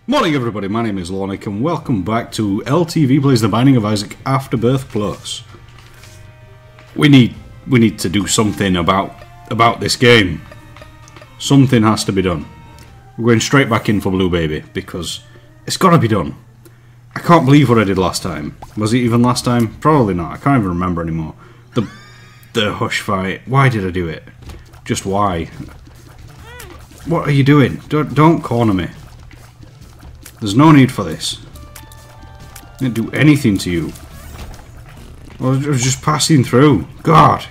Morning everybody, my name is Lawnik and welcome back to LTV Plays The Binding of Isaac Afterbirth Plus. We need to do something about this game. Something has to be done. We're going straight back in for Blue Baby because it's got to be done. I can't believe what I did last time. Was it even last time? Probably not. I can't even remember anymore. The hush fight. Why did I do it? Just why? What are you doing? Don't corner me. There's no need for this. I didn't do anything to you. I was just passing through. God.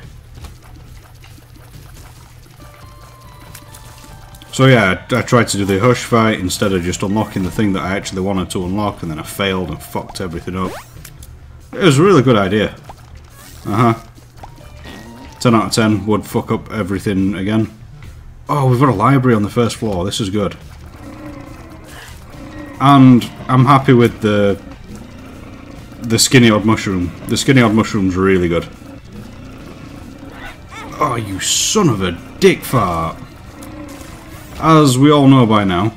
So yeah, I tried to do the hush fight instead of just unlocking the thing that I actually wanted to unlock, and then I failed and fucked everything up. It was a really good idea. 10 out of 10 would fuck up everything again. Oh, we've got a library on the first floor. This is good. And I'm happy with the skinny odd mushroom. The skinny odd mushroom's really good. Oh, you son of a dick fart. As we all know by now,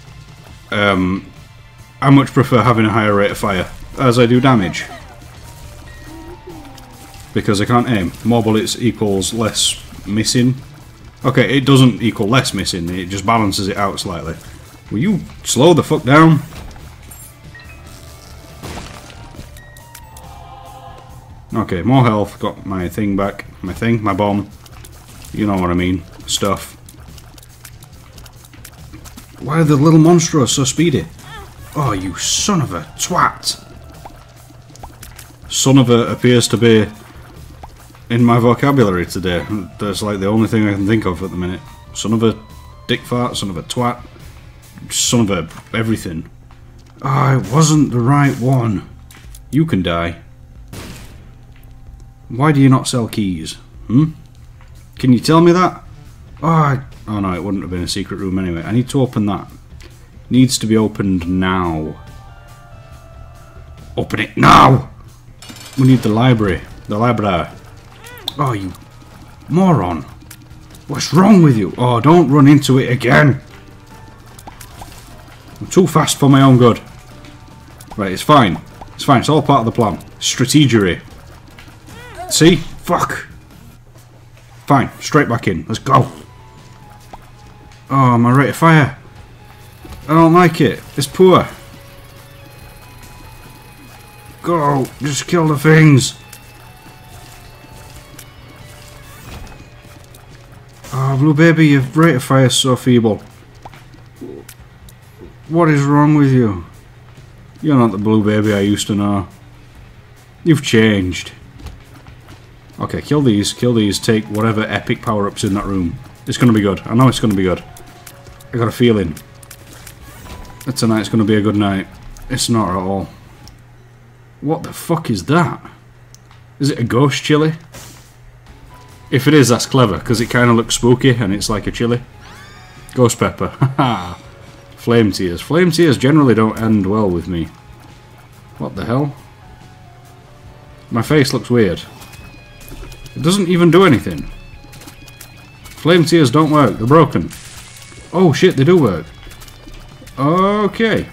I much prefer having a higher rate of fire as I do damage. Because I can't aim. More bullets equals less missing. Okay, it doesn't equal less missing, it just balances it out slightly. Will you slow the fuck down? Okay, more health, got my thing back. My bomb. You know what I mean. Stuff. Why are the little monstros so speedy? Oh, you son of a twat! Son of a appears to be in my vocabulary today. That's like the only thing I can think of at the minute. Son of a dick fart, son of a twat, son of a everything. Ah, it wasn't the right one. You can die. Why do you not sell keys? Can you tell me that? Oh no, it wouldn't have been a secret room anyway. I need to open that. Needs to be opened now. Open it now! We need the library. The library. Oh, you moron. What's wrong with you? Oh, don't run into it again. I'm too fast for my own good. Right, it's fine. It's fine. It's all part of the plan. Strategery. See? Fuck. Fine. Straight back in. Let's go. Oh, my rate of fire. I don't like it. It's poor. Go. Just kill the things. Oh, Blue Baby, your rate of fire is so feeble. What is wrong with you? You're not the Blue Baby I used to know. You've changed. Okay, kill these, take whatever epic power-ups in that room. It's gonna be good. I know it's gonna be good. I got a feeling that tonight's gonna be a good night. It's not at all. What the fuck is that? Is it a ghost chili? If it is, that's clever, because it kind of looks spooky and it's like a chili. Ghost pepper. Haha. Flame tears. Flame tears generally don't end well with me. What the hell? My face looks weird. It doesn't even do anything. Flame tears don't work. They're broken. Oh shit, they do work. Okay.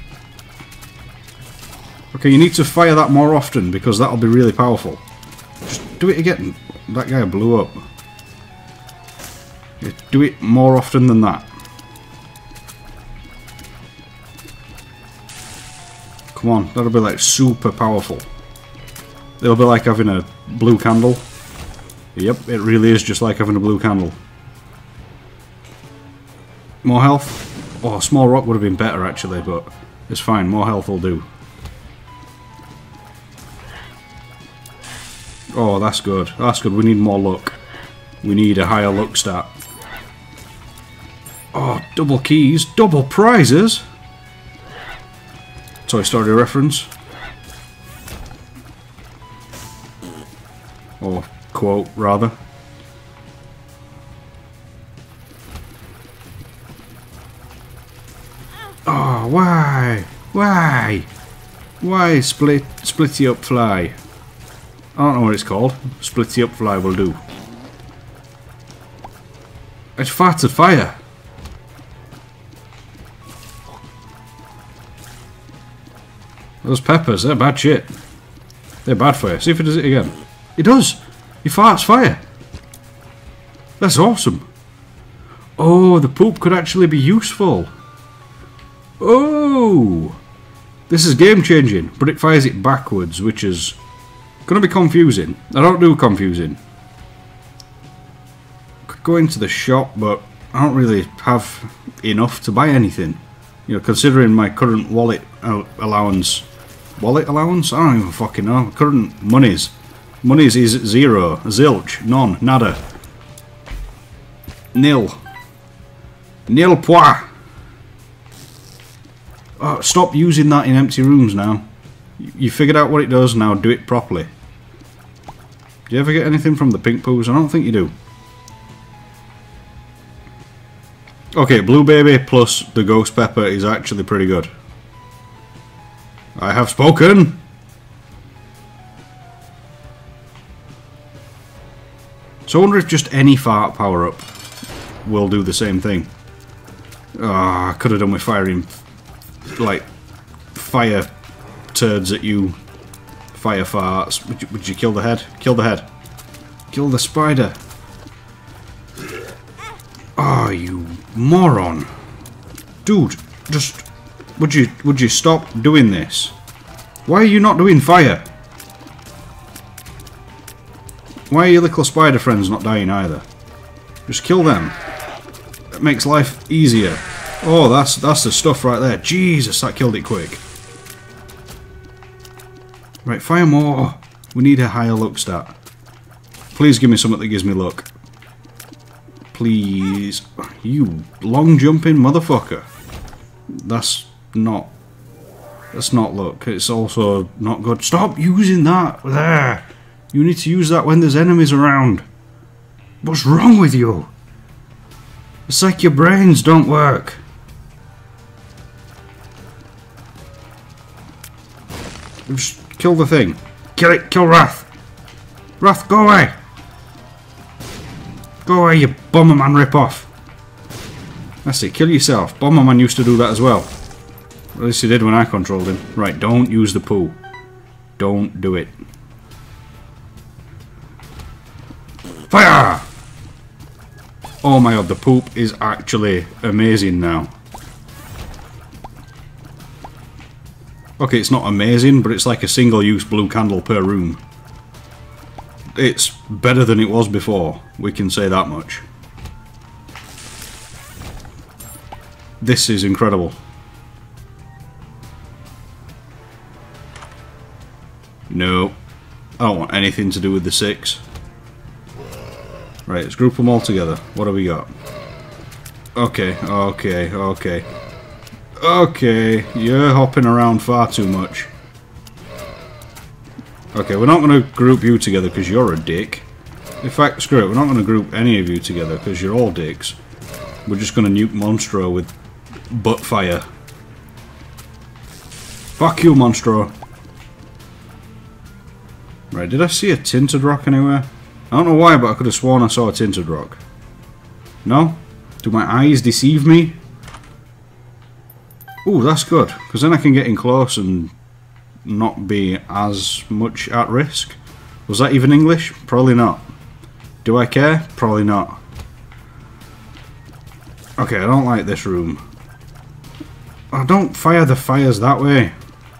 Okay, you need to fire that more often because that'll be really powerful. Just do it again. That guy blew up. Yeah, do it more often than that. Come on, that'll be like super powerful. It'll be like having a blue candle. Yep, it really is just like having a blue candle. More health? Oh, a small rock would have been better actually, but it's fine, more health will do. Oh, that's good. That's good. We need more luck. We need a higher luck stat. Oh, double keys. Double prizes? Toy Story reference. Or quote, rather. Oh, why? Why? Why splitty up fly? I don't know what it's called. Splitty up fly will do. It's farted fire. Those peppers, they're bad shit. They're bad for you. See if it does it again. It does! He farts fire! That's awesome! Oh, the poop could actually be useful. Oh! This is game changing, but it fires it backwards, which is going to be confusing. I don't do confusing. Could go into the shop, but I don't really have enough to buy anything. You know, considering my current wallet allowance. Wallet allowance? I don't even fucking know. Current monies. Monies is 0. Zilch. None. Nada. Nil. Nil point. Oh, stop using that in empty rooms now. You figured out what it does, now do it properly. Do you ever get anything from the pink poos? I don't think you do. Okay, Blue Baby plus the Ghost Pepper is actually pretty good. I have spoken! So I wonder if just any fart power-up will do the same thing. Ah, I could have done with firing, like, fire turds at you. Fire farts. Would you kill the head? Kill the head. Kill the spider. Ah, you moron. Dude, just... Would you stop doing this? Why are you not doing fire? Why are your little spider friends not dying either? Just kill them. That makes life easier. Oh, that's the stuff right there. Jesus, that killed it quick. Right, fire more. We need a higher luck stat. Please give me something that gives me luck. Please. You long jumping motherfucker. That's not luck. It's also not good. Stop using that there. You need to use that when there's enemies around. What's wrong with you? It's like your brains don't work. Just kill the thing. Kill it. Kill Wrath. Wrath, go away. Go away, you Bomberman ripoff. That's it. Kill yourself. Bomberman used to do that as well. At least he did when I controlled him. Right, don't use the poo. Don't do it. Fire! Oh my god, the poop is actually amazing now. Okay, it's not amazing, but it's like a single-use blue candle per room. It's better than it was before, we can say that much. This is incredible. No, I don't want anything to do with the 6. Right, let's group them all together. What have we got? Okay, okay, okay. Okay, you're hopping around far too much. Okay, we're not going to group you together because you're a dick. In fact, screw it, we're not going to group any of you together because you're all dicks. We're just going to nuke Monstro with butt fire. Fuck you, Monstro. Right, did I see a tinted rock anywhere? I don't know why, but I could have sworn I saw a tinted rock. No? Do my eyes deceive me? Ooh, that's good, because then I can get in close and not be as much at risk. Was that even English? Probably not. Do I care? Probably not. Okay, I don't like this room. Oh, don't fire the fires that way.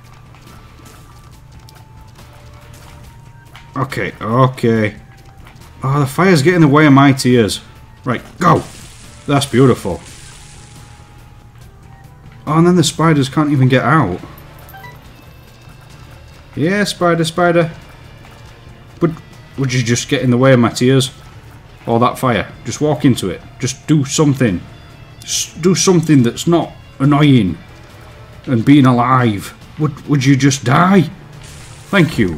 Okay, okay. Oh, the fire's getting in the way of my tears. Right, go! That's beautiful. Oh, and then the spiders can't even get out. Yeah, spider, spider. But would you just get in the way of my tears? Or that fire? Just walk into it. Just do something. Just do something that's not annoying. And being alive. Would you just die? Thank you.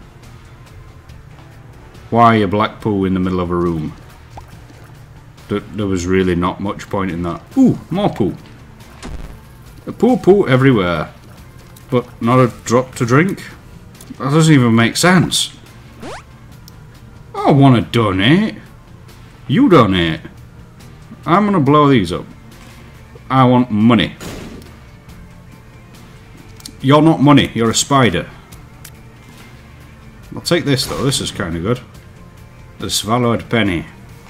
Why a black poo in the middle of a room? There was really not much point in that. Ooh, more poo. A poo everywhere. But not a drop to drink? That doesn't even make sense. I want to donate. You donate. I'm going to blow these up. I want money. You're not money, you're a spider. I'll take this though, this is kind of good. The swallowed penny.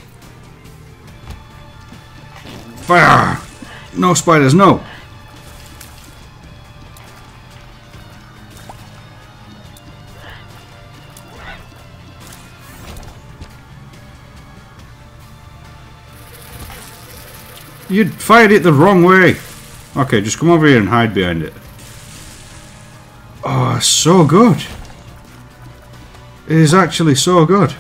Fire! No spiders, no! You fired it the wrong way! Okay, just come over here and hide behind it. Oh, so good! It is actually so good.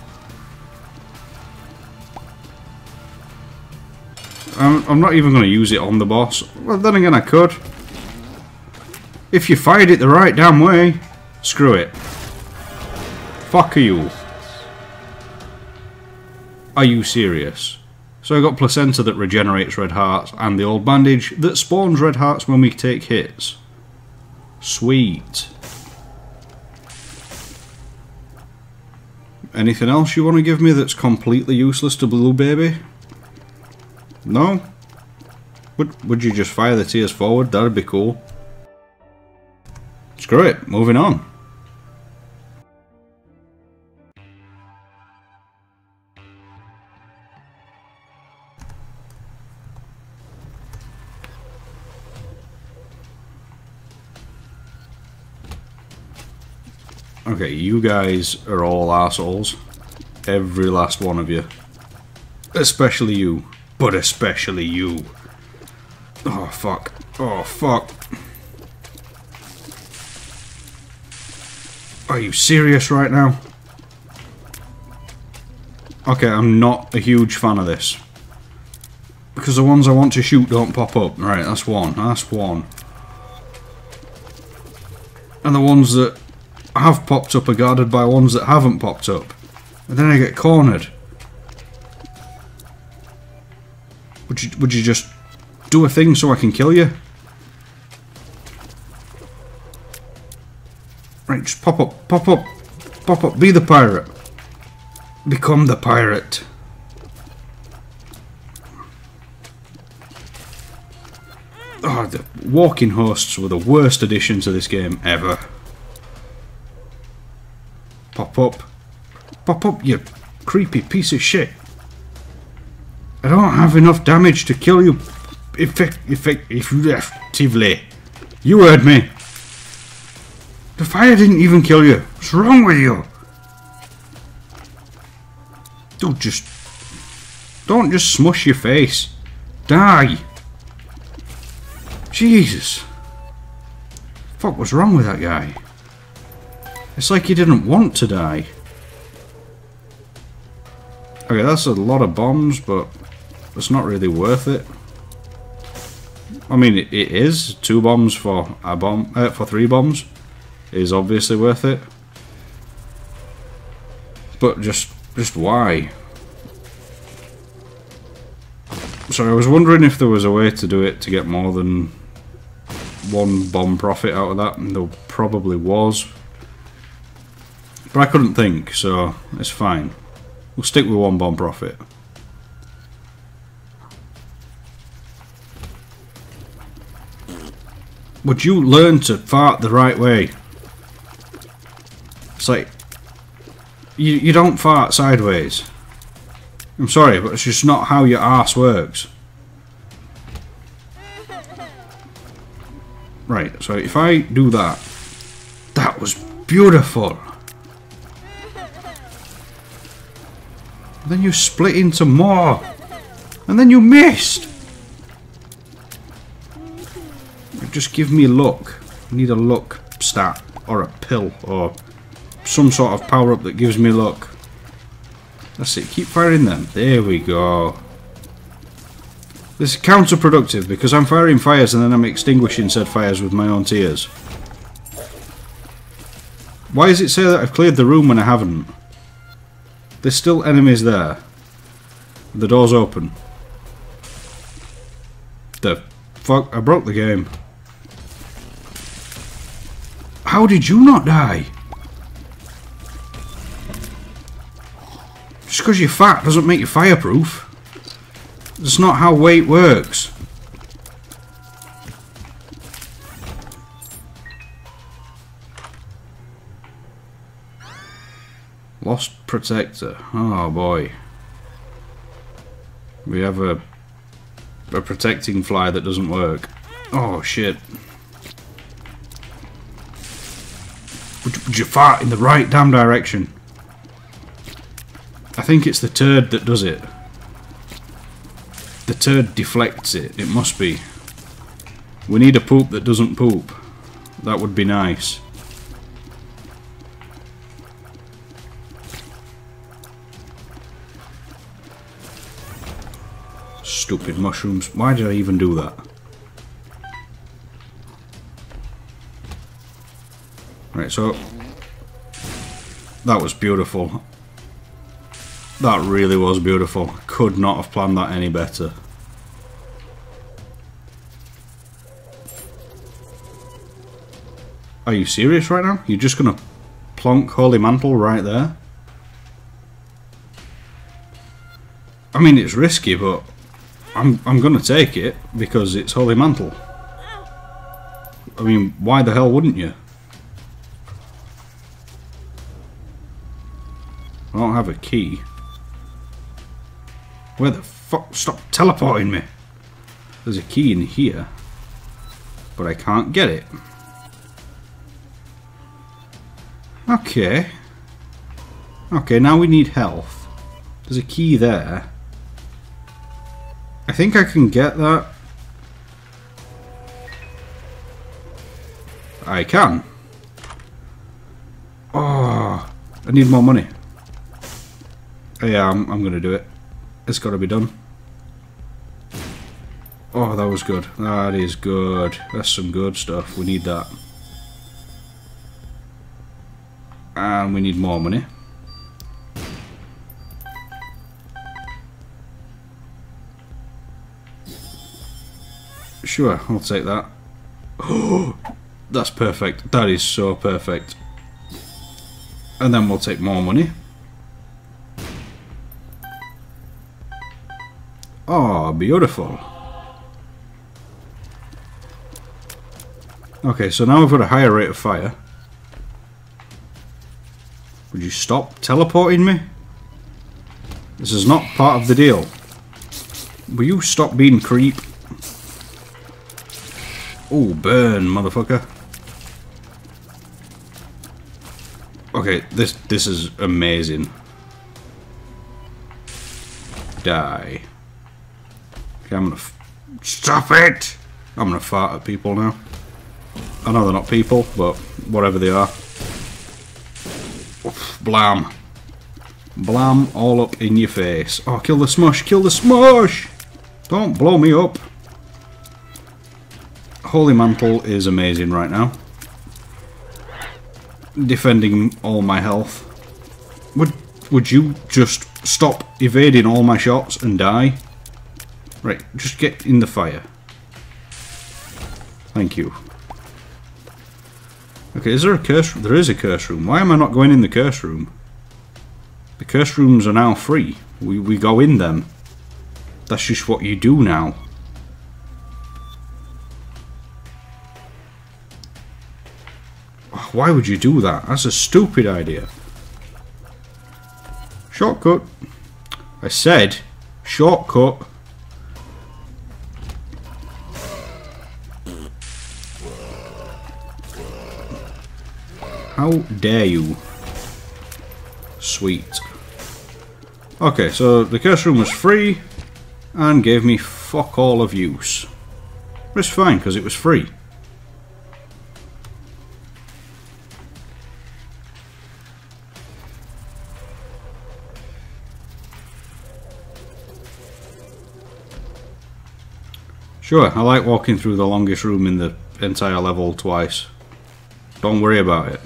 I'm not even going to use it on the boss. Well, then again, I could. If you fired it the right damn way, screw it. Fuck you. Are you serious? So I got placenta that regenerates red hearts, and the old bandage that spawns red hearts when we take hits. Sweet. Anything else you want to give me that's completely useless to Blue Baby? No? Would you just fire the tears forward? That'd be cool. Screw it, moving on. Okay, you guys are all assholes. Every last one of you. Especially you. But especially you. Oh, fuck. Oh, fuck. Are you serious right now? Okay, I'm not a huge fan of this. Because the ones I want to shoot don't pop up. Right, that's one. That's one. And the ones that have popped up are guarded by ones that haven't popped up. And then I get cornered. Would you just do a thing so I can kill you? Right, just pop up, pop up, pop up, be the pirate. Become the pirate. Oh, the walking hosts were the worst addition to this game ever. Pop up. Pop up, you creepy piece of shit. I don't have enough damage to kill you effectively. You heard me. The fire didn't even kill you. What's wrong with you? Don't just smush your face. Die. Jesus. Fuck, what's wrong with that guy? It's like he didn't want to die. Okay, that's a lot of bombs, but it's not really worth it. I mean, it is. 2 bombs for a bomb, for 3 bombs is obviously worth it. But just why? So I was wondering if there was a way to do it to get more than 1 bomb profit out of that, and there probably was. But I couldn't think, so it's fine. We'll stick with 1 bomb profit. Would you learn to fart the right way? It's like, you don't fart sideways. I'm sorry, but it's just not how your arse works. Right, so if I do that, that was beautiful. Then you split into more, and then you missed. Just give me luck. I need a luck stat, or a pill, or some sort of power up that gives me luck. That's it, keep firing them. There we go. This is counterproductive because I'm firing fires and then I'm extinguishing said fires with my own tears. Why does it say that I've cleared the room when I haven't? There's still enemies there. The door's open. The fuck? I broke the game. How did you not die? Just because you're fat doesn't make you fireproof. That's not how weight works. Lost protector. Oh boy. We have a protecting fly that doesn't work. Oh shit. Would you fart in the right damn direction? I think it's the turd that does it. The turd deflects it. It must be. We need a poop that doesn't poop. That would be nice. Stupid mushrooms. Why did I even do that? Right, so that was beautiful. That really was beautiful. Could not have planned that any better. Are you serious right now? You're just gonna plonk Holy Mantle right there? I mean, it's risky, but I'm gonna take it because it's Holy Mantle. I mean, why the hell wouldn't you? I don't have a key. Where the fuck? Stop teleporting me. There's a key in here, but I can't get it. Okay. Okay, now we need health. There's a key there. I think I can get that. I can. Oh, I need more money. Oh, yeah, I'm gonna do it. It's gotta be done. Oh, that was good. That is good. That's some good stuff. We need that. And we need more money. Sure, I'll take that. Oh, that's perfect. That is so perfect. And then we'll take more money. Oh, beautiful. Okay, so now we've got a higher rate of fire. Would you stop teleporting me? This is not part of the deal. Will you stop being creep? Oh, burn, motherfucker. Okay, this is amazing. Die. Okay, I'm gonna stop it! I'm gonna fart at people now. I know they're not people, but whatever they are. Oof, blam. Blam all up in your face. Oh, kill the smush! Kill the smush! Don't blow me up. Holy Mantle is amazing right now. Defending all my health. Would you just stop evading all my shots and die? Right, just get in the fire. Thank you. Okay, is there a curse room? There is a curse room. Why am I not going in the curse room? The curse rooms are now free. We go in them. That's just what you do now. Why would you do that? That's a stupid idea. Shortcut. I said shortcut. How dare you? Sweet. Okay, so the curse room was free and gave me fuck all of use. But it's fine because it was free. Sure, I like walking through the longest room in the entire level twice. Don't worry about it.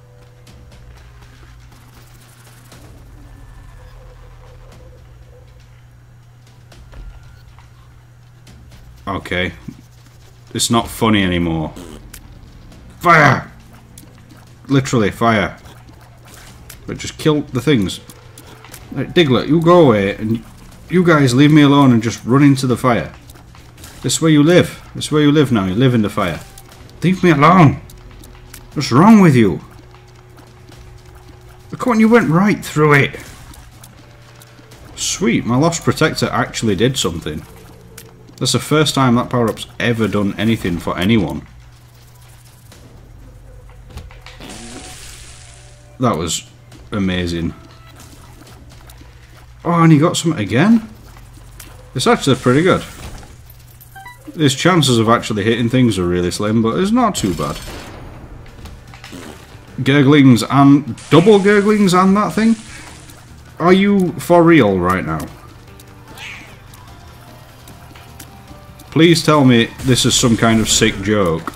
Okay. It's not funny anymore. Fire! Literally, fire. But just kill the things. Right, Diglett, you go away, and you guys leave me alone and just run into the fire. This is where you live. This is where you live now. You live in the fire. Leave me alone. What's wrong with you? Come on, you went right through it. Sweet, my Lost Protector actually did something. That's the first time that power-up's ever done anything for anyone. That was amazing. Oh, and he got something again? It's actually pretty good. His chances of actually hitting things are really slim, but it's not too bad. Gurglings and... double gurglings and that thing? Are you for real right now? Please tell me this is some kind of sick joke.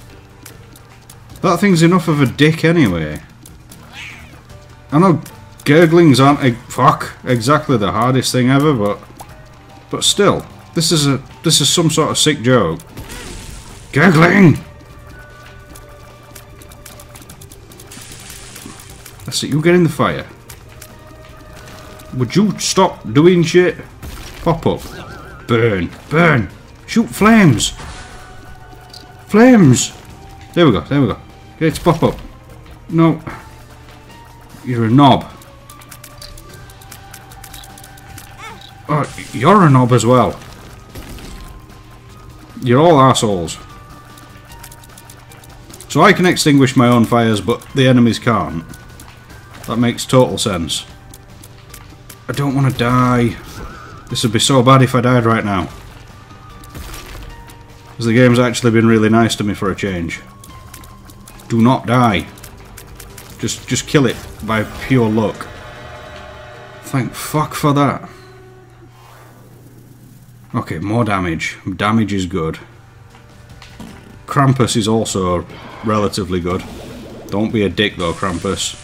That thing's enough of a dick anyway. I know gurglings aren't exactly the hardest thing ever, but still, this is some sort of sick joke. Gurgling! That's it, you get in the fire. Would you stop doing shit? Pop up. Burn. Burn. Shoot flames. Flames. There we go. There we go. Get it to pop up. No. You're a knob. Oh, you're a knob as well. You're all assholes. So I can extinguish my own fires, but the enemies can't. That makes total sense. I don't want to die. This would be so bad if I died right now. Because the game's actually been really nice to me for a change. Do not die. Just kill it by pure luck. Thank fuck for that. Okay, more damage. Damage is good. Krampus is also relatively good. Don't be a dick though, Krampus.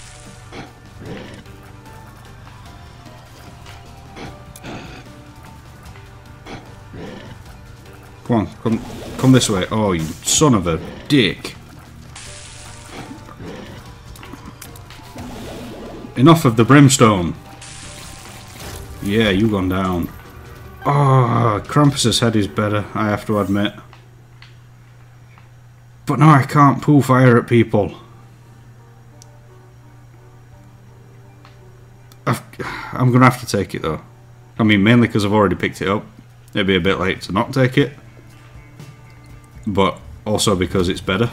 Come on, come this way. Oh, you son of a dick. Enough of the brimstone. Yeah, you gone down. Oh, Krampus's head is better, I have to admit. But no, I can't pull fire at people. I'm going to have to take it though. I mean, mainly because I've already picked it up. It'd be a bit late to not take it. But also because it's better.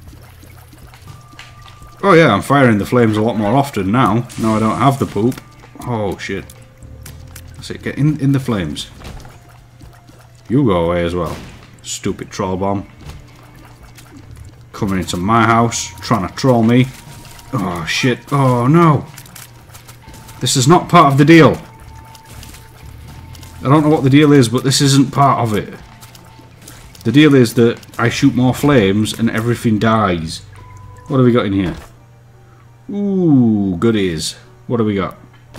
Oh yeah, I'm firing the flames a lot more often now. Now I don't have the poop. Oh shit. That's it, get in the flames. You go away as well. Stupid troll bomb. Coming into my house, trying to troll me. Oh shit, oh no. This is not part of the deal. I don't know what the deal is, but this isn't part of it. The deal is that I shoot more flames and everything dies. What have we got in here? Ooh, goodies. What have we got?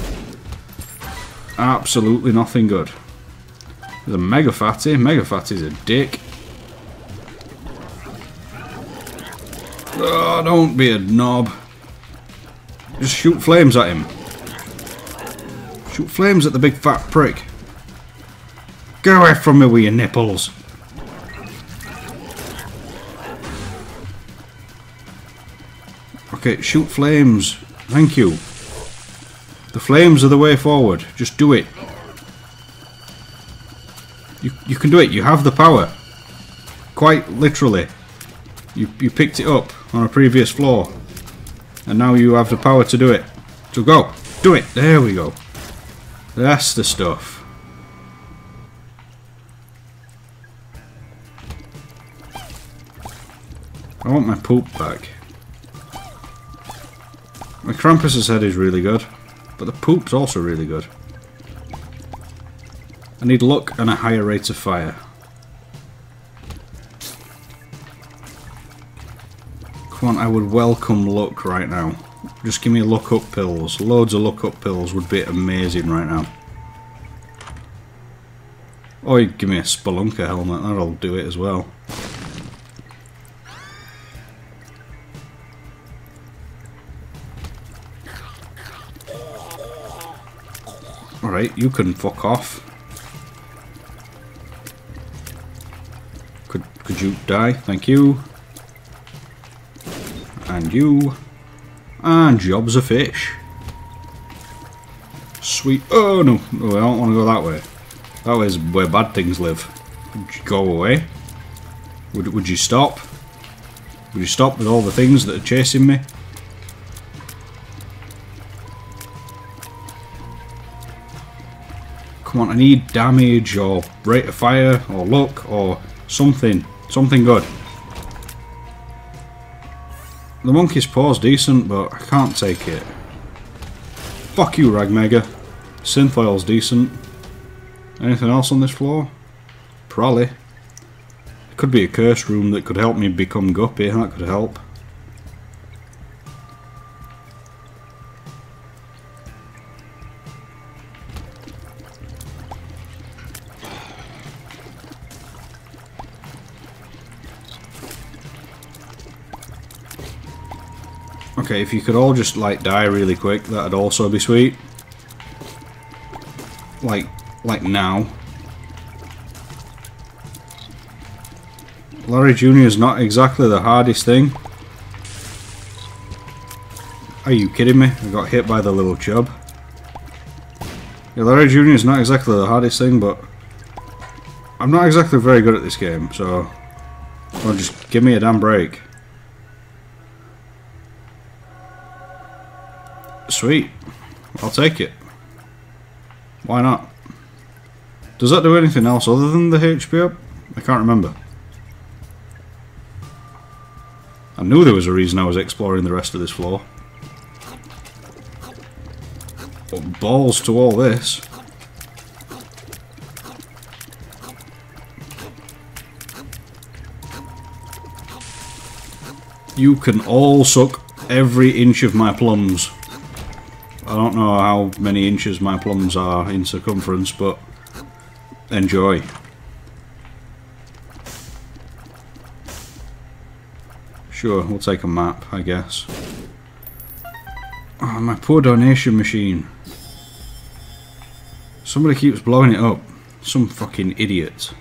Absolutely nothing good. There's a Mega Fatty. Mega Fatty's a dick. Oh, don't be a knob. Just shoot flames at him. Shoot flames at the big fat prick. Get away from me with your nipples. Okay, shoot flames. Thank you. The flames are the way forward. Just do it. You can do it. You have the power. Quite literally. You picked it up on a previous floor. And now you have the power to do it. So go. Do it. There we go. That's the stuff. I want my poop back. My Krampus's head is really good, but the poop's also really good. I need luck and a higher rate of fire. Come on, I would welcome luck right now. Just give me luck up pills. Loads of luck up pills would be amazing right now. Or you give me a Spelunker helmet, that'll do it as well. Alright, you can fuck off. Could you die? Thank you. And you. And job's a fish. Sweet. Oh no, no, I don't want to go that way. That way is where bad things live. Would you go away? Would you stop? Would you stop with all the things that are chasing me? Come on, I need damage or rate of fire or luck or something. Something good. The monkey's paw's decent, but I can't take it. Fuck you, Ragmega. Synth oil's decent. Anything else on this floor? Probably. It could be a curse room that could help me become Guppy. That could help. Okay, if you could all just like die really quick, that'd also be sweet. Like now. Larry Jr. is not exactly the hardest thing. Are you kidding me? I got hit by the little chub. Yeah, Larry Jr. is not exactly the hardest thing, but I'm not exactly very good at this game, so well, just give me a damn break. Sweet. I'll take it. Why not? Does that do anything else other than the HP up? I can't remember. I knew there was a reason I was exploring the rest of this floor. But balls to all this. You can all suck every inch of my plums. I don't know how many inches my plums are in circumference, but enjoy. Sure, we'll take a map, I guess. Oh, my poor donation machine. Somebody keeps blowing it up. Some fucking idiot.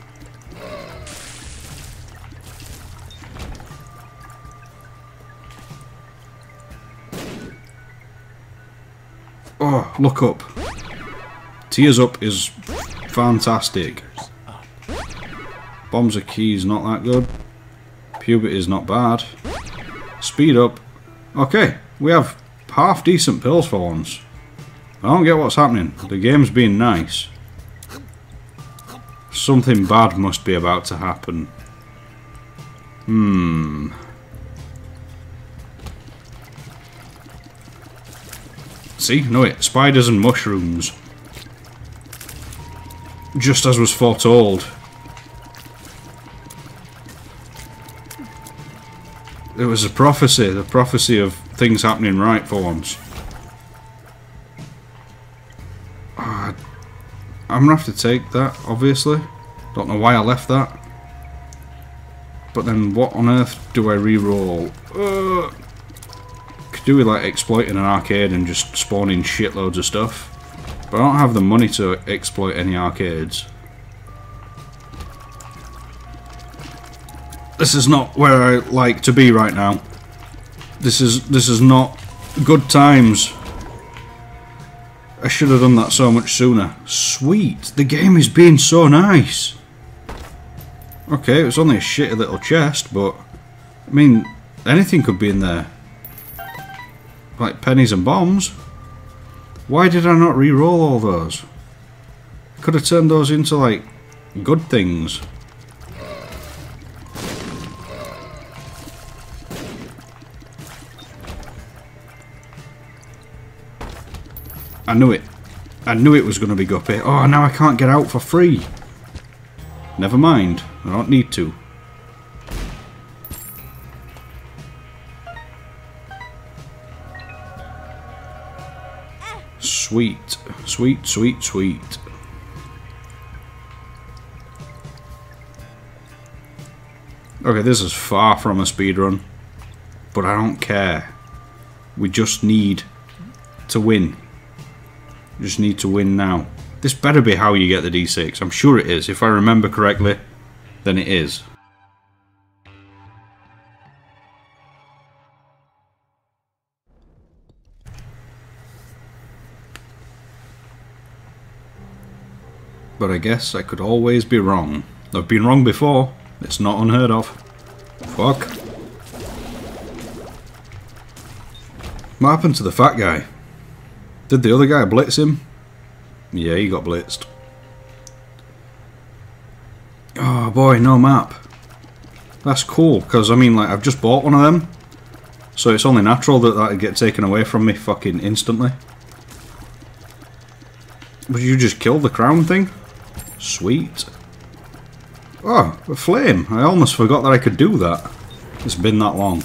Oh, look up. Tears up is fantastic. Bombs are keys, not that good. Puberty is not bad. Speed up. Okay, we have half decent pills for once. I don't get what's happening. The game's being nice. Something bad must be about to happen. See? No wait. Spiders and mushrooms. Just as was foretold. It was a prophecy. The prophecy of things happening right for once. I'm gonna have to take that, obviously. Don't know why I left that. But then what on earth do I re-roll? Could do with like exploiting an arcade and just spawning shitloads of stuff. But I don't have the money to exploit any arcades. This is not where I like to be right now. This is not good times. I should have done that so much sooner. Sweet, the game is being so nice. Okay, it was only a shitty little chest, but I mean, anything could be in there. Like pennies and bombs. Why did I not re-roll all those? I could have turned those into like good things. I knew it. I knew it was going to be Guppy. Oh, now I can't get out for free. Never mind. I don't need to. Sweet. Sweet, sweet, sweet. Okay, this is far from a speedrun. But I don't care. We just need to win. Just need to win now. This better be how you get the D6. I'm sure it is. If I remember correctly, then it is. But I guess I could always be wrong. I've been wrong before. It's not unheard of. Fuck. What happened to the fat guy? Did the other guy blitz him? Yeah, he got blitzed. Oh boy, no map. That's cool, because I mean, like, I've just bought one of them. So it's only natural that that'd get taken away from me fucking instantly. But you just killed the crown thing? Sweet. Oh, a flame. I almost forgot that I could do that. It's been that long.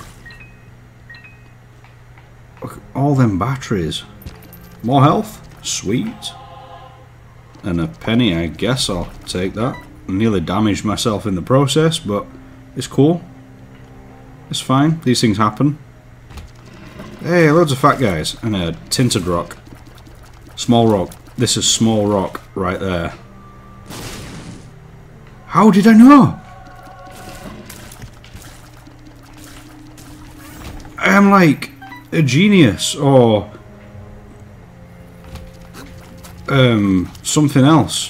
Look at all them batteries. More health? Sweet. And a penny, I guess I'll take that. I nearly damaged myself in the process, but it's cool. It's fine. These things happen. Hey, loads of fat guys. And a tinted rock. Small rock. This is small rock right there. How did I know? I am like a genius or something else.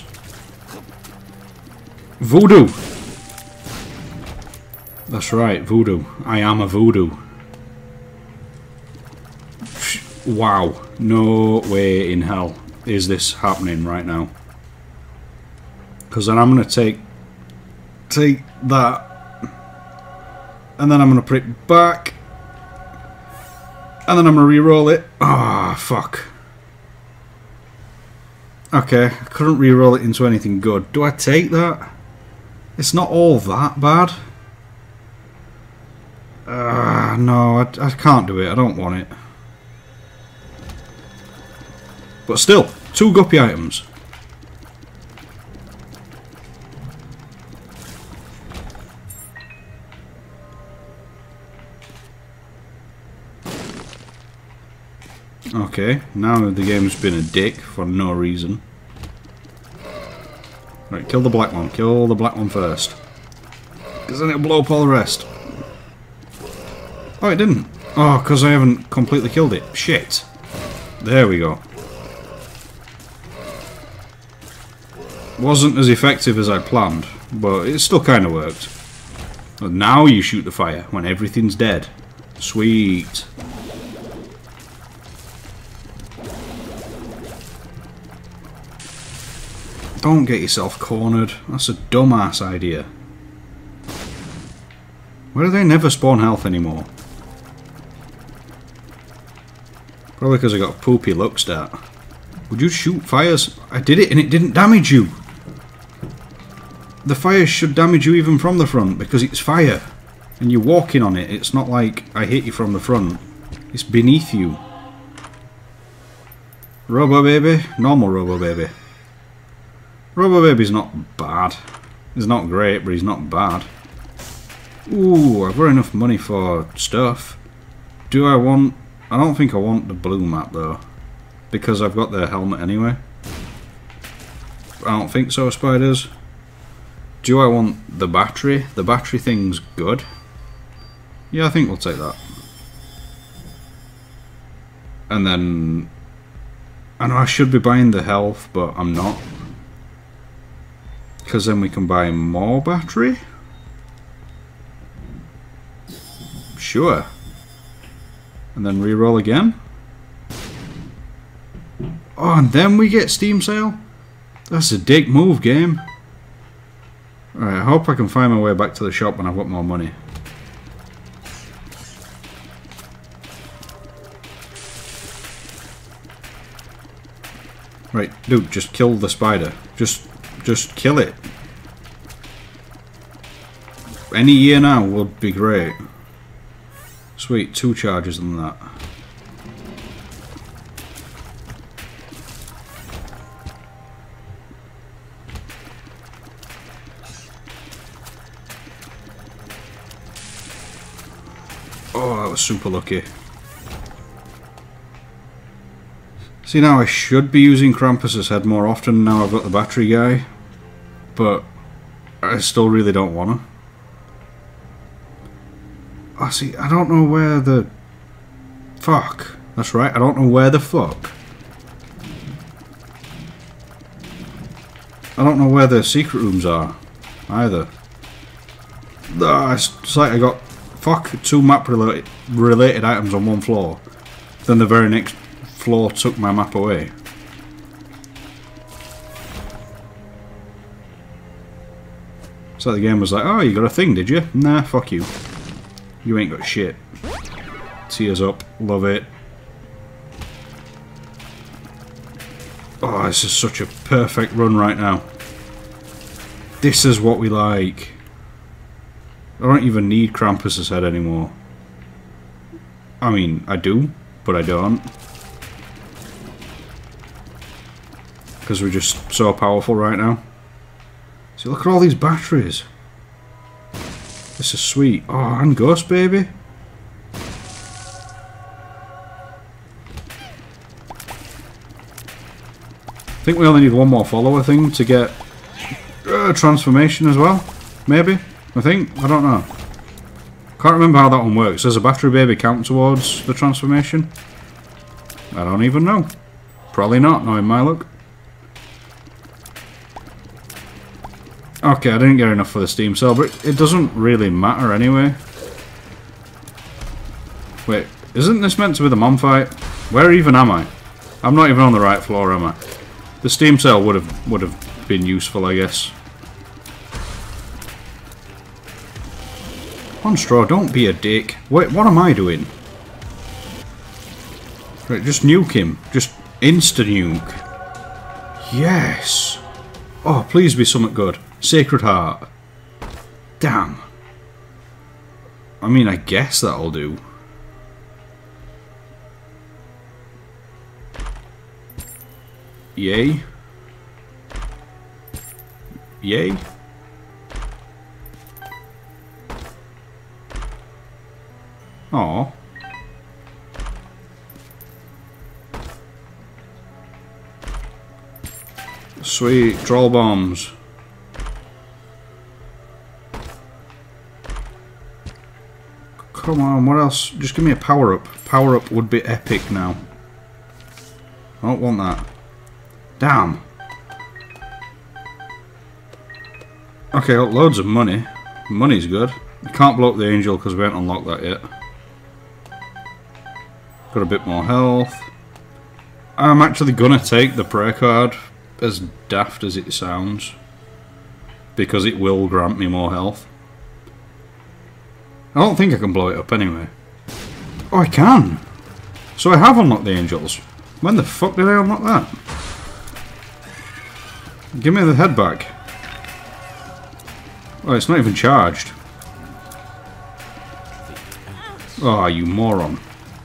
Voodoo. That's right, voodoo. I am a voodoo. Wow, no way in hell is this happening right now. Because then I'm going to take that, and then I'm going to put it back, and then I'm going to re-roll it. Ah, fuck. Okay, I couldn't re-roll it into anything good. Do I take that? It's not all that bad. No, I can't do it. I don't want it. But still, 2 guppy items. Okay, now the game's been a dick for no reason. Right, kill the black one. Kill the black one first. Because then it'll blow up all the rest. Oh, it didn't. Oh, because I haven't completely killed it. Shit. There we go. Wasn't as effective as I planned, but it still kind of worked. But now you shoot the fire when everything's dead. Sweet. Don't get yourself cornered. That's a dumbass idea. Why do they never spawn health anymore? Probably because I got a poopy look stat. Would you shoot fires? I did it and it didn't damage you. The fire should damage you even from the front because it's fire. And you're walking on it. It's not like I hit you from the front. It's beneath you. Robo Baby. Normal Robo Baby. Robo Baby's not bad. He's not great, but he's not bad. Ooh, I've got enough money for stuff. Do I want... I don't think I want the blue map though. Because I've got the helmet anyway. I don't think so, spiders. Do I want the battery? The battery thing's good. Yeah, I think we'll take that. And then... I know I should be buying the health, but I'm not. Because then we can buy more battery? Sure. And then re-roll again? Oh, and then we get Steam Sale? That's a dick move, game. Alright, I hope I can find my way back to the shop when I've got more money. Right, dude, just kill the spider. Just kill it. Any year now would be great. Sweet, 2 charges on that. Oh, that was super lucky. See, now I should be using Krampus's head more often now I've got the battery guy. But I still really don't want to. Oh, see, I don't know where the... Fuck. That's right, I don't know where the fuck. I don't know where the secret rooms are, either. It's like I got, fuck, 2 map-related items on one floor. Then the very next floor took my map away. So the game was like, oh, you got a thing, did you? Nah, fuck you. You ain't got shit. Tears up, love it. Oh, this is such a perfect run right now. This is what we like. I don't even need Krampus's head anymore. I mean, I do, but I don't. Because we're just so powerful right now. See, look at all these batteries. This is sweet. Oh, and Ghost Baby. I think we only need one more follower thing to get transformation as well. Maybe. I think. I don't know. Can't remember how that one works. Does a battery baby count towards the transformation? I don't even know. Probably not, knowing my luck. Okay, I didn't get enough for the Steam Cell, but it doesn't really matter anyway. Wait, isn't this meant to be the mom fight? Where even am I? I'm not even on the right floor, am I? The Steam Cell would have been useful, I guess. Monstro, don't be a dick. Wait, what am I doing? Right, just nuke him. Just insta-nuke. Yes! Oh, please be something good. Sacred Heart. Damn. I mean, I guess that'll do. Yay. Yay. Aww. Sweet. Troll bombs. Come on, what else? Just give me a power-up. Power-up would be epic now. I don't want that. Damn. Okay, got loads of money. Money's good. You can't blow up the angel because we haven't unlocked that yet. Got a bit more health. I'm actually gonna take the prayer card, as daft as it sounds, because it will grant me more health. I don't think I can blow it up anyway. Oh, I can! So I have unlocked the angels. When the fuck did I unlock that? Give me the head back. Oh, it's not even charged. Oh, you moron.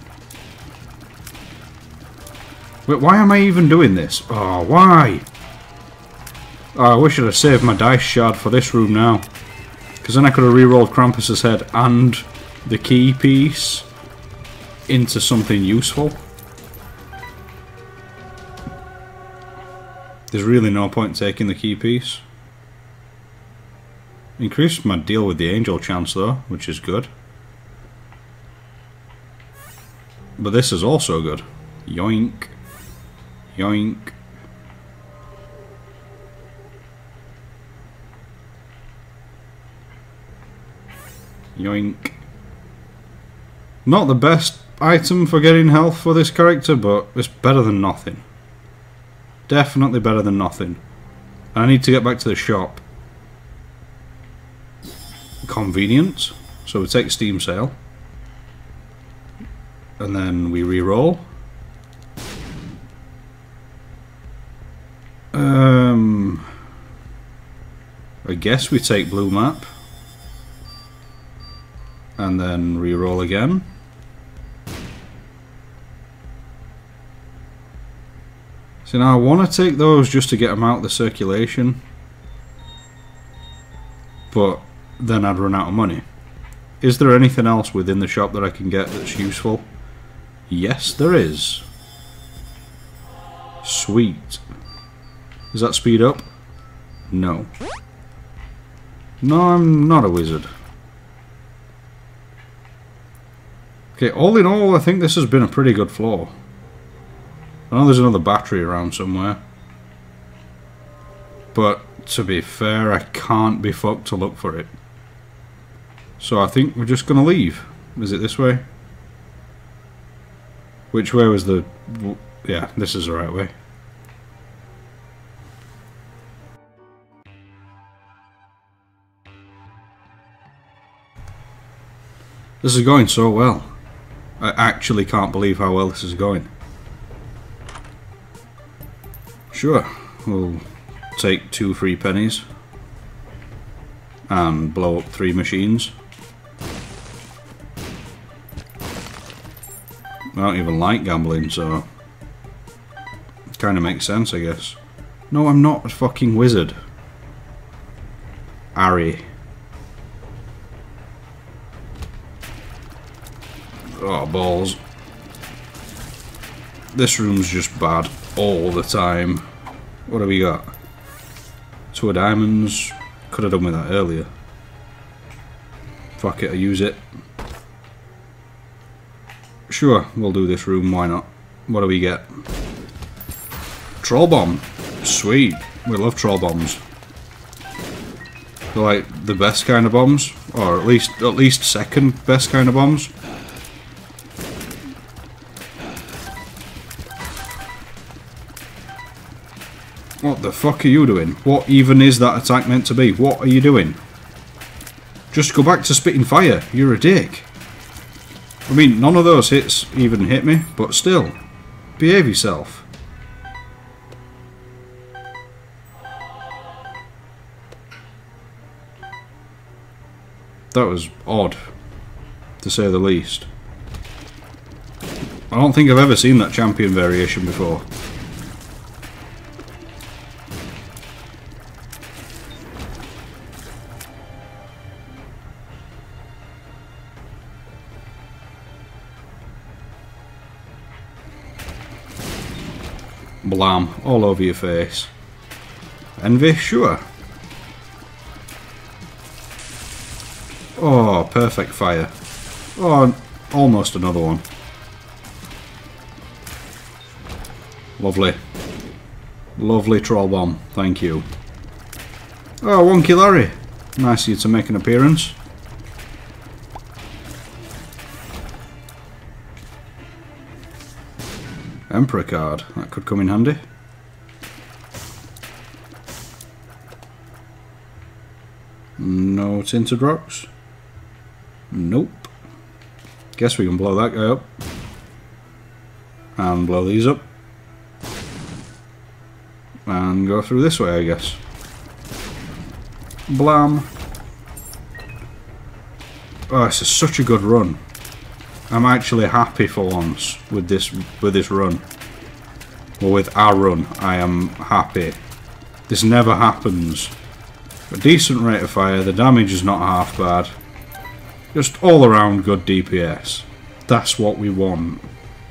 Wait, why am I even doing this? Oh, why? Oh, I wish I'd have saved my dice shard for this room now. Because then I could have re-rolled Krampus's head and the key piece into something useful. There's really no point taking the key piece. Increased my deal with the angel chance though, which is good. But this is also good. Yoink. Yoink. Yoink. Not the best item for getting health for this character, but it's better than nothing. Definitely better than nothing. I need to get back to the shop. Convenient. So we take Steam Sale. And then we re-roll. I guess we take blue map. And then re-roll again. So now I want to take those just to get them out of the circulation. But then I'd run out of money. Is there anything else within the shop that I can get that's useful? Yes, there is. Sweet. Does that speed up? No. No, I'm not a wizard. Okay, all in all, I think this has been a pretty good floor. I know there's another battery around somewhere. But to be fair, I can't be fucked to look for it. So I think we're just gonna leave. Is it this way? Which way was the... Yeah, this is the right way. This is going so well. I actually can't believe how well this is going. Sure, we'll take 2 free pennies and blow up 3 machines. I don't even like gambling, so it kind of makes sense, I guess. No, I'm not a fucking wizard. Ari. Oh, balls. This room's just bad all the time. What have we got? 2 of diamonds. Could have done with that earlier. Fuck it, I use it. Sure, we'll do this room, why not? What do we get? Troll bomb. Sweet. We love troll bombs. They're like the best kind of bombs, or at least second best kind of bombs. What the fuck are you doing? What even is that attack meant to be? What are you doing? Just go back to spitting fire. You're a dick. I mean, none of those hits even hit me, but still. Behave yourself. That was odd, to say the least. I don't think I've ever seen that champion variation before. Blam, all over your face. Envy? Sure. Oh, perfect fire. Oh, almost another one. Lovely. Lovely troll bomb, thank you. Oh, Wonky Larry. Nice of you to make an appearance. Emperor card, that could come in handy. No tinted rocks. Nope. Guess we can blow that guy up. And blow these up. And go through this way, I guess. Blam. Oh, this is such a good run. I'm actually happy for once with this run. Or with our run, I am happy. This never happens. A decent rate of fire, the damage is not half bad. Just all around good DPS. That's what we want.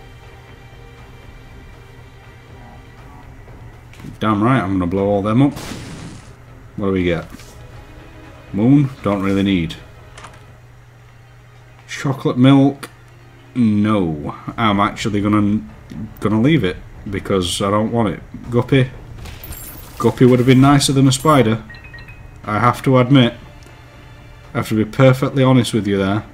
Damn right, I'm gonna blow all them up. What do we get? Moon? Don't really need. Chocolate milk? No. I'm actually gonna leave it because I don't want it. Guppy? Guppy would have been nicer than a spider. I have to admit. I have to be perfectly honest with you there.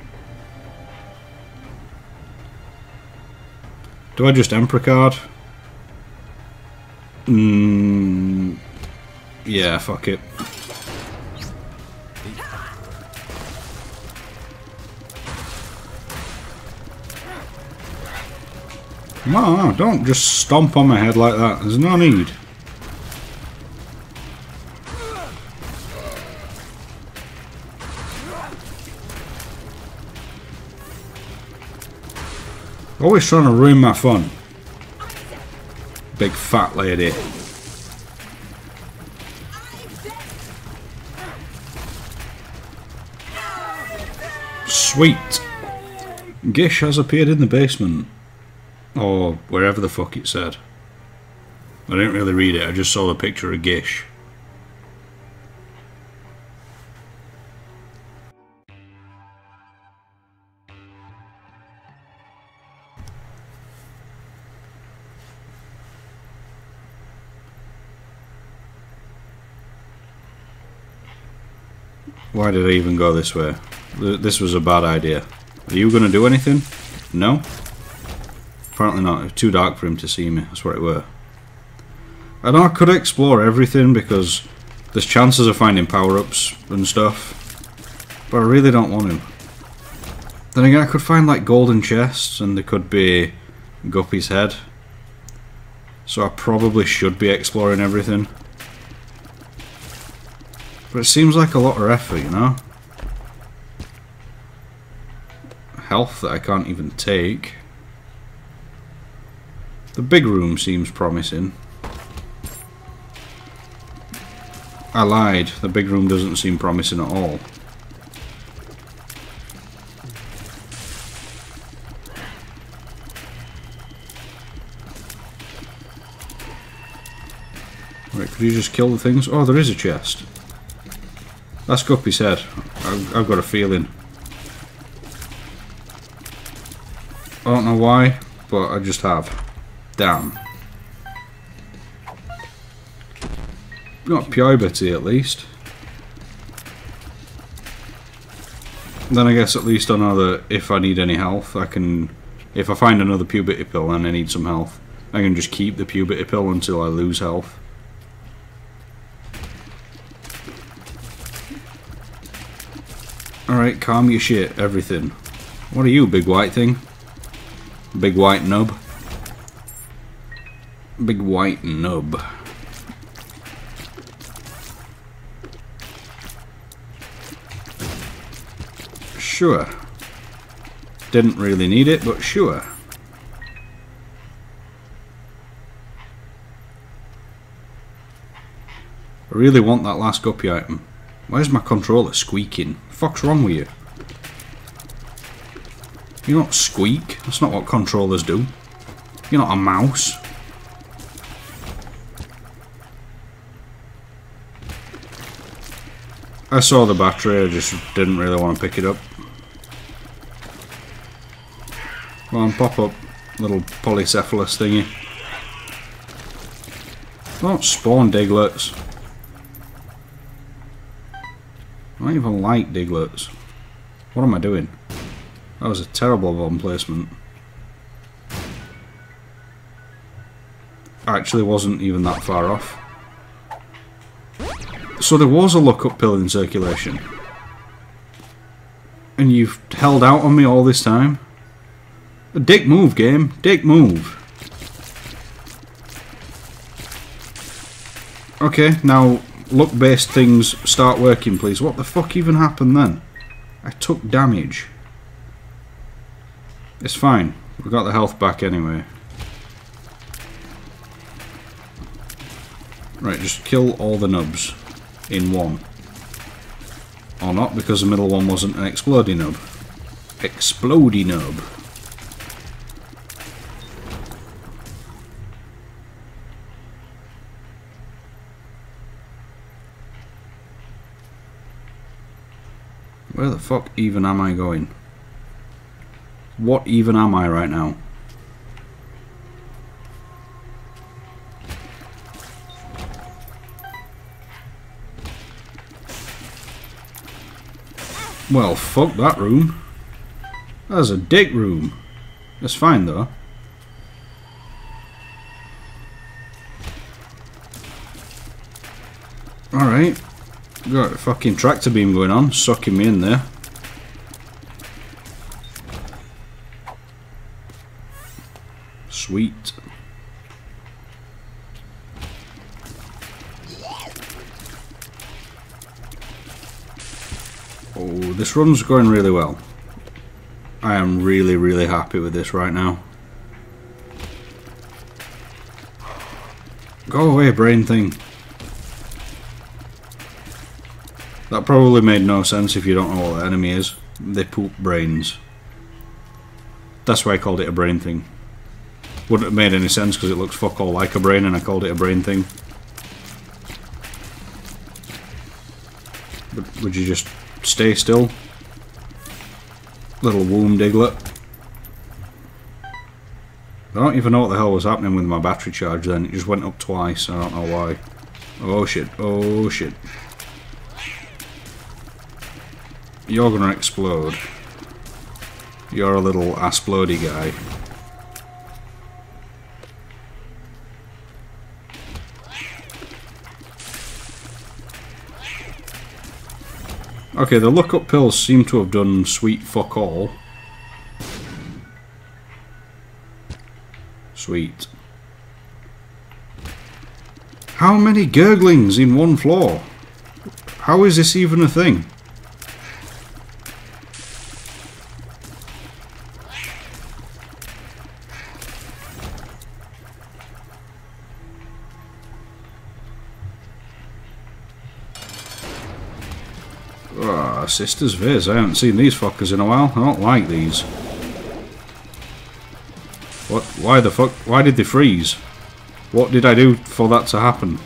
Do I just Emperor card? Yeah, fuck it. No, don't just stomp on my head like that. There's no need. Always trying to ruin my fun. Big fat lady. Sweet. Gish has appeared in the basement. Or wherever the fuck it said. I didn't really read it, I just saw the picture of Gish. Why did I even go this way? This was a bad idea. Are you going to do anything? No? Apparently not. It was too dark for him to see me. That's what it were. I know I could explore everything because there's chances of finding power-ups and stuff. But I really don't want to. Then again, I could find like golden chests and there could be Guppy's head. So I probably should be exploring everything. But it seems like a lot of effort, you know? Health that I can't even take. The big room seems promising. I lied. The big room doesn't seem promising at all. Right, could you just kill the things? Oh, there is a chest. That's Guppy's head. I've got a feeling. I don't know why, but I just have. Damn. Got puberty at least. Then I guess at least I know that if I need any health, I can... If I find another puberty pill and I need some health, I can just keep the puberty pill until I lose health. Alright, calm your shit, everything. What are you, big white thing? Big white nub? Big white nub. Sure. Didn't really need it, but sure. I really want that last guppy item. Where's my controller squeaking? The fuck's wrong with you? You don't squeak. That's not what controllers do. You're not a mouse. I saw the battery, I just didn't really want to pick it up. Go on, pop up, little polycephalus thingy. Don't spawn diglets. I don't even like diglets. What am I doing? That was a terrible bomb placement. I actually wasn't even that far off. So there was a look-up pill in circulation. And you've held out on me all this time? A dick move, game. Dick move. Okay, now luck-based things start working, please. What the fuck even happened then? I took damage. It's fine. We got the health back anyway. Right, just kill all the nubs in one. Or not, because the middle one wasn't an explodey nub. Explodey nub. Where the fuck even am I going? What even am I right now? Well, fuck that room. That's a dick room. That's fine though. Alright. Got a fucking tractor beam going on, sucking me in there. Sweet. Oh, this run's going really well. I am really, really happy with this right now. Go away, brain thing. That probably made no sense if you don't know what the enemy is. They poop brains. That's why I called it a brain thing. Wouldn't have made any sense because it looks fuck all like a brain and I called it a brain thing. But would you just stay still? Little womb diglet. I don't even know what the hell was happening with my battery charge then. It just went up twice. I don't know why. Oh shit. Oh shit. You're gonna explode. You're a little asplody guy. Okay, the look-up pills seem to have done sweet fuck all. Sweet. How many gurglings in one floor? How is this even a thing? Sister's Viz. I haven't seen these fuckers in a while. I don't like these. What? Why the fuck? Why did they freeze? What did I do for that to happen?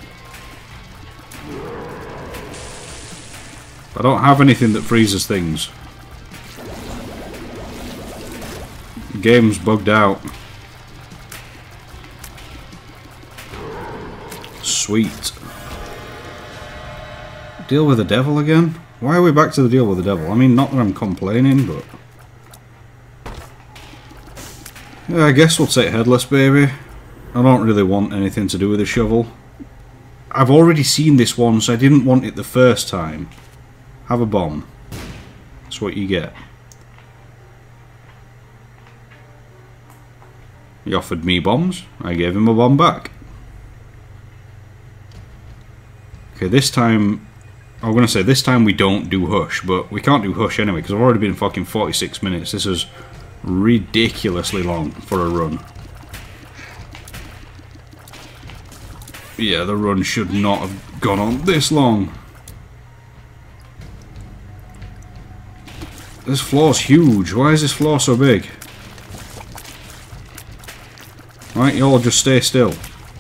I don't have anything that freezes things. The game's bugged out. Sweet. Deal with the devil again? Why are we back to the deal with the devil? I mean, not that I'm complaining, but... yeah, I guess we'll take headless, baby. I don't really want anything to do with the shovel. I've already seen this once. I didn't want it the first time. Have a bomb. That's what you get. He offered me bombs. I gave him a bomb back. Okay, this time... I'm going to say this time we don't do Hush, but we can't do Hush anyway because I've already been fucking 46 minutes. This is ridiculously long for a run. Yeah, the run should not have gone on this long. This floor's huge. Why is this floor so big? Right, you all just stay still.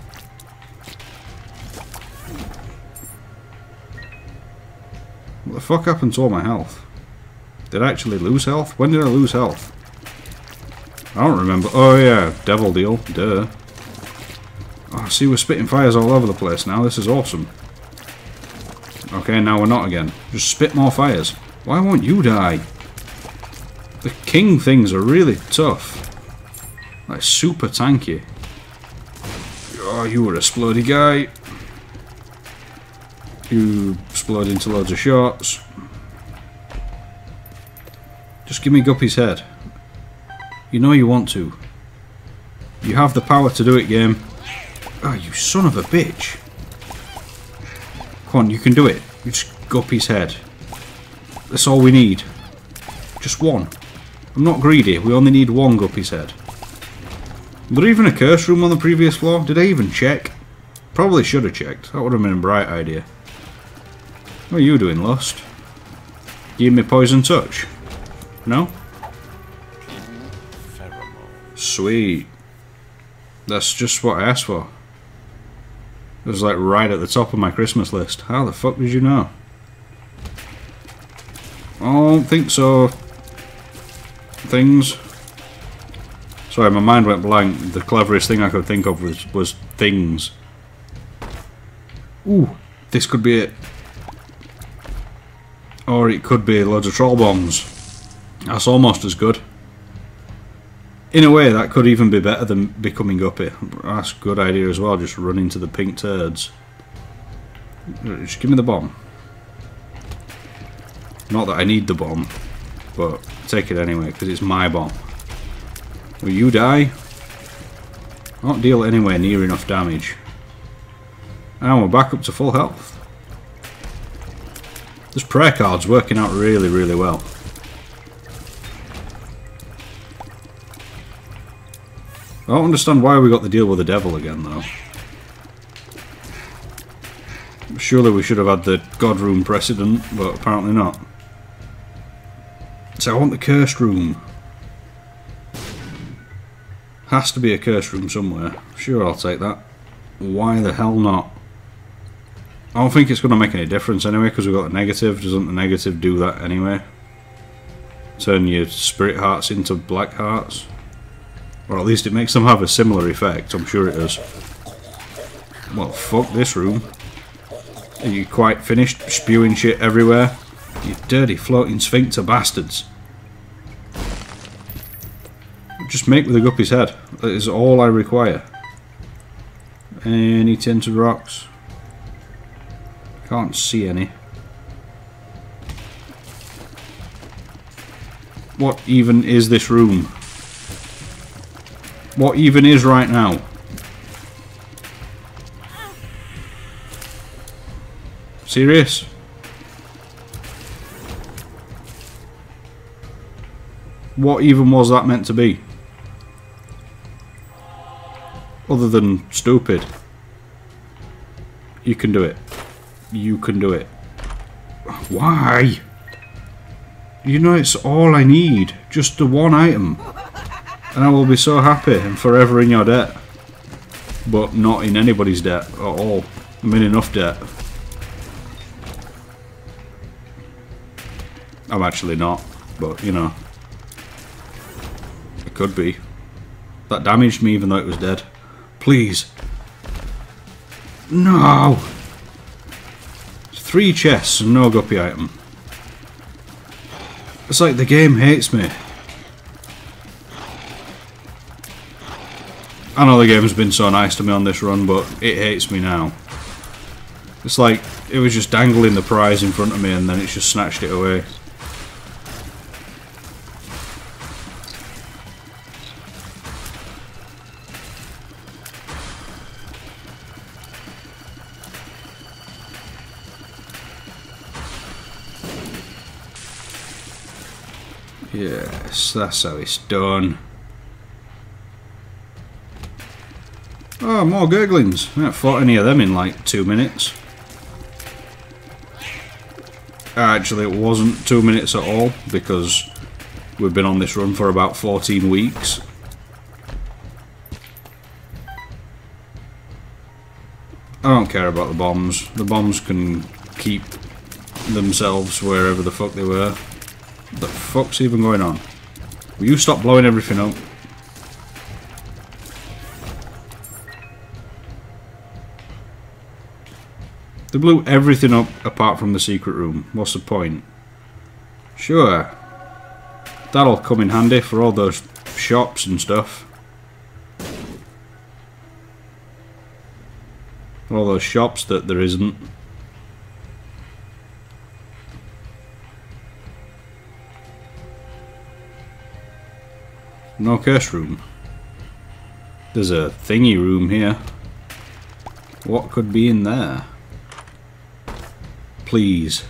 What the fuck happened to all my health? Did I actually lose health? When did I lose health? I don't remember. Oh yeah, devil deal. Duh. Oh, see, we're spitting fires all over the place now. This is awesome. Okay, now we're not again. Just spit more fires. Why won't you die? The king things are really tough. Like, super tanky. Oh, you were a splody guy. You explode into loads of shots. Just give me Guppy's head. You know you want to. You have the power to do it, game. Oh, you son of a bitch. Come on, you can do it. Just Guppy's head. That's all we need. Just one. I'm not greedy. We only need one Guppy's head. Was there even a curse room on the previous floor? Did I even check? Probably should have checked. That would have been a bright idea. What are you doing, Lust? Give me poison touch? No? Sweet. That's just what I asked for. It was like right at the top of my Christmas list. How the fuck did you know? I don't think so. Things. Sorry, my mind went blank. The cleverest thing I could think of was things. Ooh, this could be it. Or it could be loads of troll bombs. That's almost as good. In a way, that could even be better than becoming Guppy. That's a good idea as well, just run into the pink turds. Just give me the bomb. Not that I need the bomb, but take it anyway, because it's my bomb. Will you die? I don't deal anywhere near enough damage. And we're back up to full health. This prayer card's working out really, really well. I don't understand why we got the deal with the devil again, though. Surely we should have had the God room precedent, but apparently not. So I want the cursed room. Has to be a cursed room somewhere. Sure, I'll take that. Why the hell not? I don't think it's going to make any difference anyway, because we've got the negative. Doesn't the negative do that anyway? Turn your spirit hearts into black hearts? Or at least it makes them have a similar effect. I'm sure it does. Well, fuck this room. Are you quite finished spewing shit everywhere? You dirty floating sphincter bastards. Just make with a guppy's head. That is all I require. Any tinted rocks? Can't see any. What even is this room? What even is right now? Serious? What even was that meant to be? Other than stupid. You can do it. You can do it. Why? You know it's all I need. Just the one item. And I will be so happy and forever in your debt. But not in anybody's debt at all. I'm in enough debt. I'm actually not. But, you know. It could be. That damaged me even though it was dead. Please. No! 3 chests and no guppy item. It's like the game hates me. I know the game's been so nice to me on this run, but it hates me now. It's like it was just dangling the prize in front of me and then it's just snatched it away. Yes, that's how it's done. Oh, more gurglings. I haven't fought any of them in like 2 minutes. Actually, it wasn't 2 minutes at all, because we've been on this run for about 14 weeks. I don't care about the bombs. The bombs can keep themselves wherever the fuck they were. What the fuck's even going on? Will you stop blowing everything up? They blew everything up apart from the secret room. What's the point? Sure. That'll come in handy for all those shops and stuff. All those shops that there isn't. No curse room. There's a thingy room here. What could be in there? Please.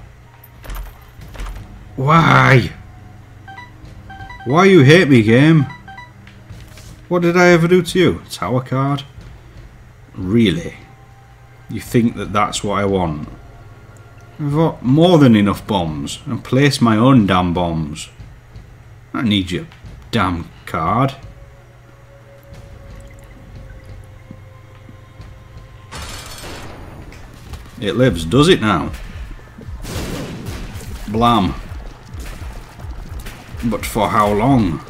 Why? Why you hate me, game? What did I ever do to you? Tower card? Really? You think that that's what I want? I've got more than enough bombs and place my own damn bombs. I don't need your damn card. It lives, does it now? Blam. But for how long?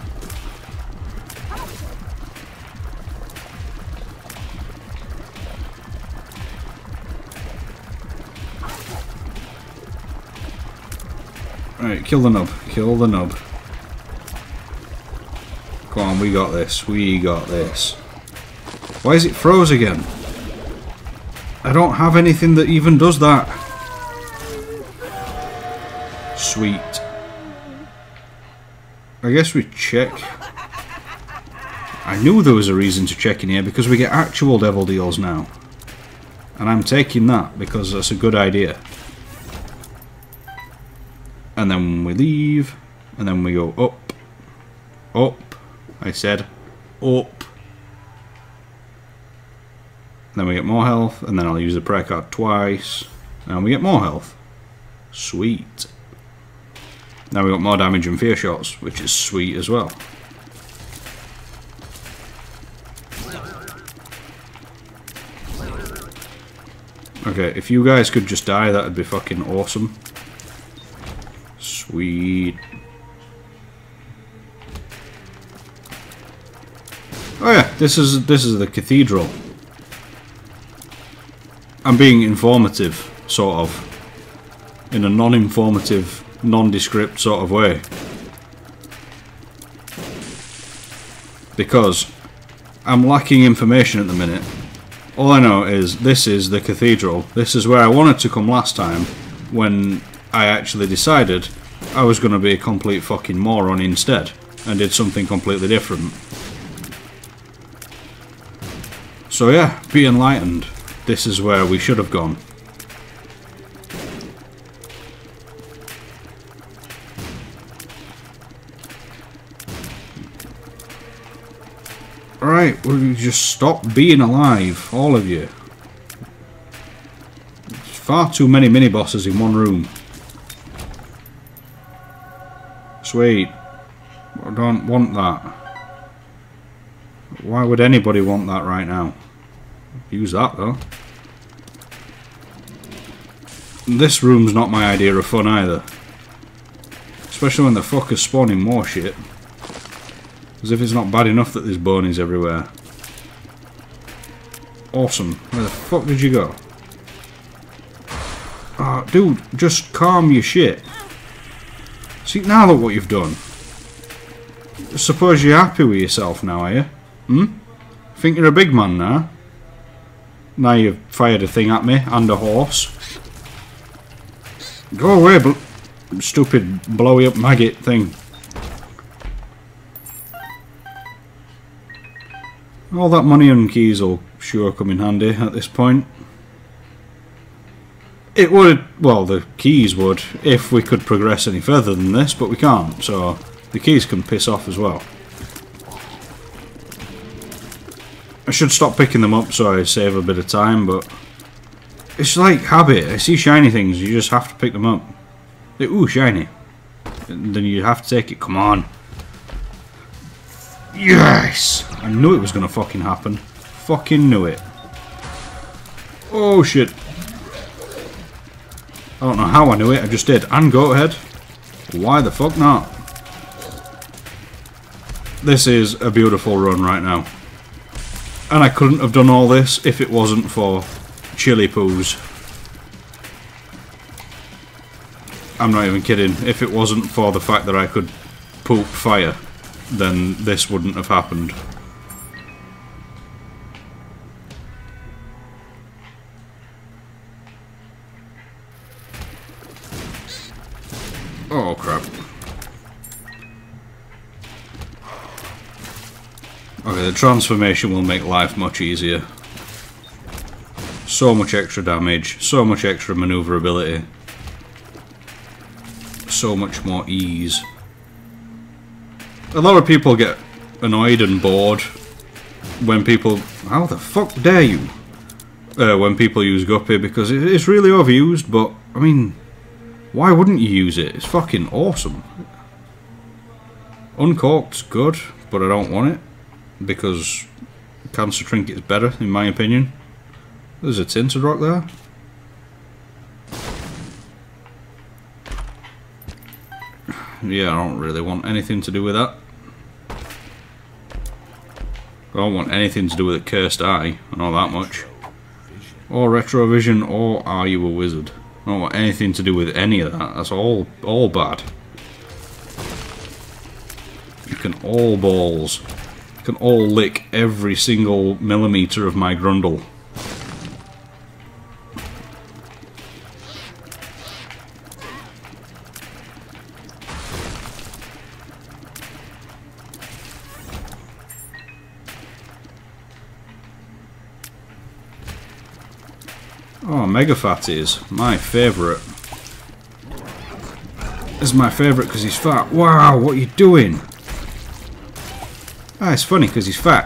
Right, kill the nub. Kill the nub. Come on, we got this. We got this. Why is it froze again? I don't have anything that even does that. Sweet. I guess we check. I knew there was a reason to check in here because we get actual devil deals now. And I'm taking that because that's a good idea. And then we leave. And then we go up. Up. I said up. Then we get more health, and then I'll use the prayer card twice, and we get more health. Sweet. Now we got more damage and fear shots, which is sweet as well. Okay, if you guys could just die, that would be fucking awesome. Sweet. Oh yeah, this is the cathedral. I'm being informative, sort of. in a non-informative, nondescript sort of way. Because I'm lacking information at the minute. All I know is this is the cathedral. This is where I wanted to come last time when I actually decided I was going to be a complete fucking moron instead and did something completely different. So yeah, be enlightened. This is where we should have gone. Alright, will you just stop being alive, all of you? There's far too many mini-bosses in one room. Sweet. I don't want that. Why would anybody want that right now? Use that though. This room's not my idea of fun either. Especially when the fuckers spawning more shit. As if it's not bad enough that there's bonies everywhere. Awesome. Where the fuck did you go? Oh, dude, just calm your shit. See, now look what you've done. I suppose you're happy with yourself now, are you? Hmm? Think you're a big man now? Now you've fired a thing at me and a horse. Go away, stupid blowy up maggot thing. All that money and keys will sure come in handy at this point. It would, well, the keys would, if we could progress any further than this, but we can't, so the keys can piss off as well. I should stop picking them up so I save a bit of time, but it's like habit. I see shiny things, you just have to pick them up. Ooh, shiny. And then you have to take it, come on. Yes! I knew it was going to fucking happen. Fucking knew it. Oh shit. I don't know how I knew it, I just did. And go ahead. Why the fuck not? This is a beautiful run right now. And I couldn't have done all this if it wasn't for chili poos. I'm not even kidding. If it wasn't for the fact that I could poop fire, then this wouldn't have happened. Oh crap. Okay, the transformation will make life much easier. So much extra damage, so much extra maneuverability, so much more ease. A lot of people get annoyed and bored when people... How the fuck dare you? When people use Guppy, because it's really overused, but, I mean, why wouldn't you use it? It's fucking awesome. Uncorked's good, but I don't want it, because Cancer Trinket's better, in my opinion. There's a Tinted Rock there. Yeah, I don't really want anything to do with that. I don't want anything to do with a Cursed Eye, I know that much. Or Retrovision, or Are You a Wizard? I don't want anything to do with any of that, that's all bad. You can all balls. You can all lick every single millimetre of my grundle. Oh, Mega Fatties, my favourite. This is my favourite because he's fat. Wow, what are you doing? Ah, it's funny because he's fat.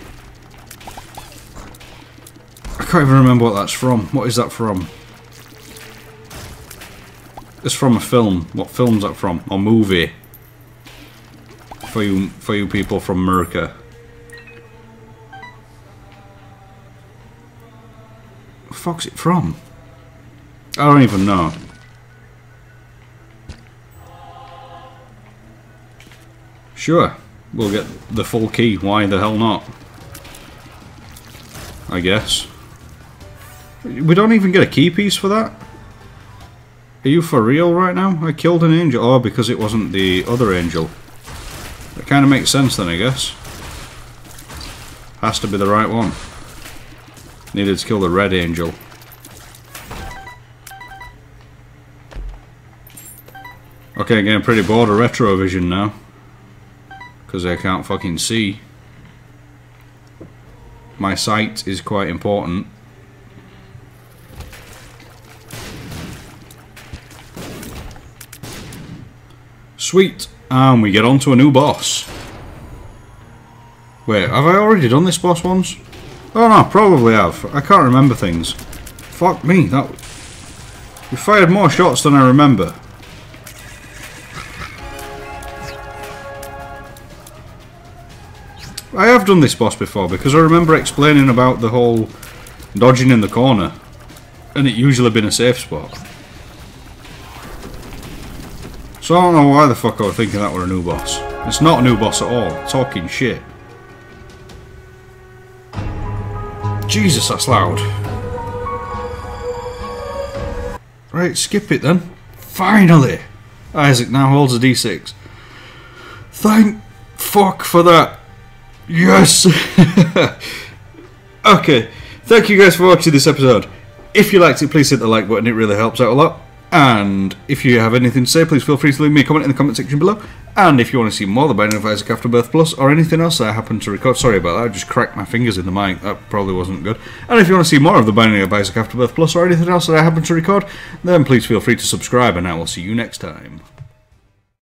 I can't even remember what that's from. What is that from? It's from a film. What film's that from? Or movie? For you people from America. Fuck's it from? I don't even know. Sure, we'll get the full key, why the hell not? I guess. We don't even get a key piece for that? Are you for real right now? I killed an angel. Oh, because it wasn't the other angel. That kind of makes sense then, I guess. Has to be the right one. Needed to kill the red angel. Okay, getting pretty bored of retrovision now. Because I can't fucking see. My sight is quite important. Sweet. And we get on to a new boss. Wait, have I already done this boss once? Oh no, probably have. I can't remember things. Fuck me, that... You fired more shots than I remember. I have done this boss before because I remember explaining about the whole dodging in the corner. And it usually been a safe spot. So I don't know why the fuck I was thinking that were a new boss. It's not a new boss at all. Talking shit. Jesus, that's loud. Right, skip it then. Finally! Isaac now holds a D6. Thank fuck for that. Yes! Okay, thank you guys for watching this episode. If you liked it, please hit the like button, it really helps out a lot. And if you have anything to say, please feel free to leave me a comment in the comment section below. And if you want to see more of The Binding of Isaac Afterbirth Plus or anything else that I happen to record, sorry about that, I just cracked my fingers in the mic, that probably wasn't good. And if you want to see more of The Binding of Isaac Afterbirth Plus or anything else that I happen to record, then please feel free to subscribe and I will see you next time.